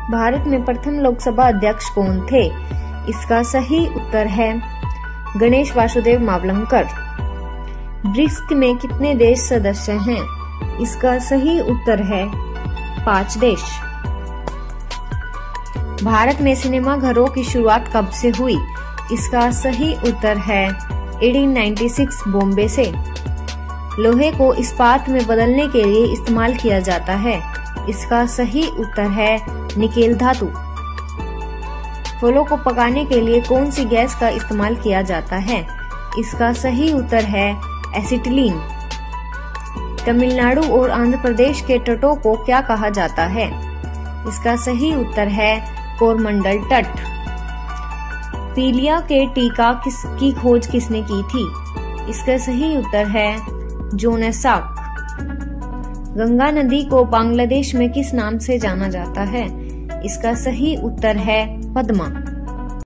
भारत में प्रथम लोकसभा अध्यक्ष कौन थे? इसका सही उत्तर है गणेश वासुदेव मावलंकर। ब्रिक्स में कितने देश सदस्य हैं? इसका सही उत्तर है 5 देश। भारत में सिनेमा घरों की शुरुआत कब से हुई? इसका सही उत्तर है 1896 बॉम्बे से। लोहे को इस्पात में बदलने के लिए इस्तेमाल किया जाता है। इसका सही उत्तर है निकेल धातु। फलों को पकाने के लिए कौन सी गैस का इस्तेमाल किया जाता है? इसका सही उत्तर है एसिटिलीन। तमिलनाडु और आंध्र प्रदेश के तटों को क्या कहा जाता है? इसका सही उत्तर है कोरमंडल तट। पीलिया के टीका की खोज किसने की थी? इसका सही उत्तर है जोनास साल्क। गंगा नदी को बांग्लादेश में किस नाम से जाना जाता है? इसका सही उत्तर है पद्मा।